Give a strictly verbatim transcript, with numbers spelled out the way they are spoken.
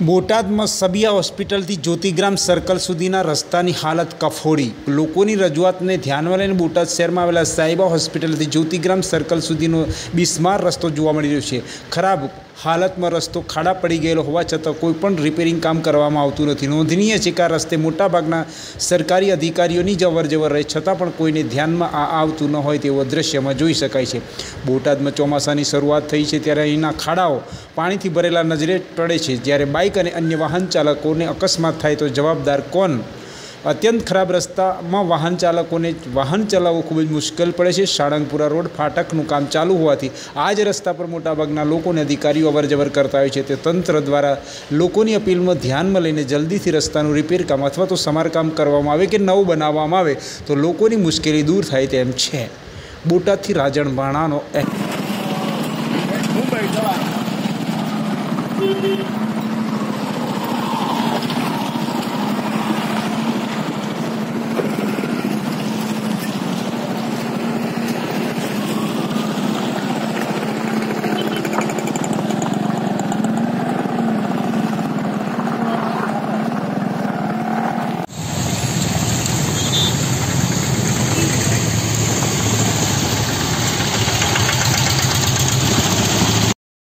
બોટાદમાં સબિયા હોસ્પિટલથી જ્યોતિગ્રામ સર્કલ સુધીના રસ્તાની હાલત કફોડી। લોકોની રજૂઆતને ધ્યાનમાં લઈને બોટાદ શહેરમાં આવેલા સાઈબા હોસ્પિટલથી જ્યોતિગ્રામ સર્કલ સુધીનો બિસ્માર રસ્તો જોવા મળી રહ્યો છે। ખરાબ હાલતમાં રસ્તો ખાડા પડી ગયેલો હોવા છતાં કોઈ પણ રિપેરિંગ કામ કરવામાં આવતું નથી। નોંધનીય છે કે આ રસ્તે મોટાભાગના સરકારી અધિકારીઓની જ અવરજવર રહે છતાં પણ કોઈને ધ્યાનમાં આ આવતું ન હોય તેવો દ્રશ્યમાં જોઈ શકાય છે। બોટાદમાં ચોમાસાની શરૂઆત થઈ છે ત્યારે અહીંના ખાડાઓ પાણીથી ભરેલા નજરે પડે છે। જ્યારે બાઇક અને અન્ય વાહન ચાલકોને અકસ્માત થાય તો જવાબદાર કોણ? અત્યંત ખરાબ રસ્તામાં વાહન ચાલકોને વાહન ચલાવવું ખૂબ જ મુશ્કેલ પડે છે। સાળંગપુરા રોડ ફાટકનું કામ ચાલુ હોવાથી આ જ રસ્તા પર મોટાભાગના લોકોને અધિકારીઓ અવરજવર કરતા હોય છે। તે તંત્ર દ્વારા લોકોની અપીલમાં ધ્યાનમાં લઈને જલ્દીથી રસ્તાનું રિપેર કામ અથવા તો સમારકામ કરવામાં આવે કે નવું બનાવવામાં આવે તો લોકોની મુશ્કેલી દૂર થાય તેમ છે। બોટાદથી રાજણ ભાણાનો